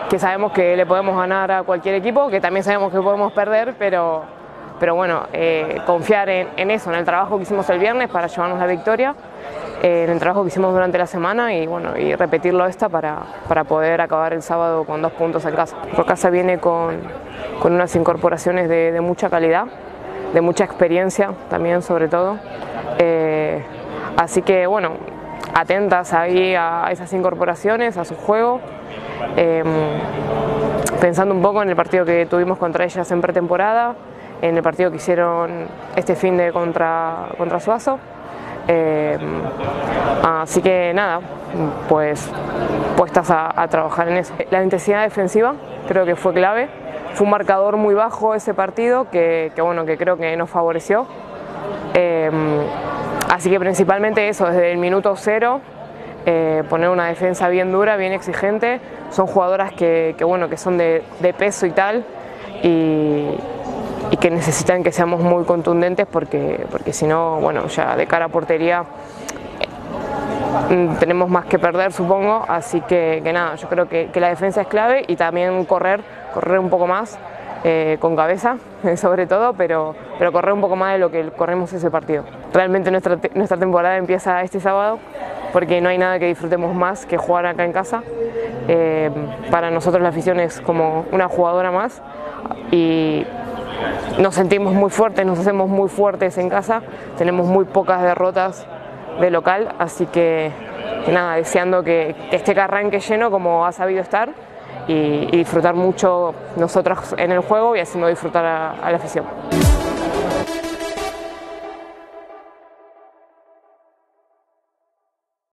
que sabemos que le podemos ganar a cualquier equipo, que también sabemos que podemos perder, pero bueno, confiar en eso, en el trabajo que hicimos el viernes para llevarnos la victoria, en el trabajo que hicimos durante la semana y repetirlo para poder acabar el sábado con 2 puntos en casa. Rocasa viene con unas incorporaciones de mucha calidad, de mucha experiencia también sobre todo, así que bueno, atentas ahí a esas incorporaciones, a su juego, pensando un poco en el partido que tuvimos contra ellas en pretemporada, en el partido que hicieron este fin de contra Suazo, así que nada, pues puestas a trabajar en eso. La intensidad defensiva creo que fue clave, fue un marcador muy bajo ese partido que creo que nos favoreció, así que principalmente eso, desde el minuto 0, poner una defensa bien dura, bien exigente. Son jugadoras que son de peso y tal, y que necesitan que seamos muy contundentes porque si no, bueno, ya de cara a portería tenemos más que perder, supongo, así que nada, yo creo que la defensa es clave y también correr un poco más, con cabeza sobre todo, pero correr un poco más de lo que corremos ese partido. Realmente nuestra temporada empieza este sábado porque no hay nada que disfrutemos más que jugar acá en casa. Para nosotros la afición es como una jugadora más y nos sentimos muy fuertes, nos hacemos muy fuertes en casa, tenemos muy pocas derrotas de local, así que nada, deseando que este arranque lleno como ha sabido estar y disfrutar mucho nosotros en el juego y haciendo disfrutar a la afición.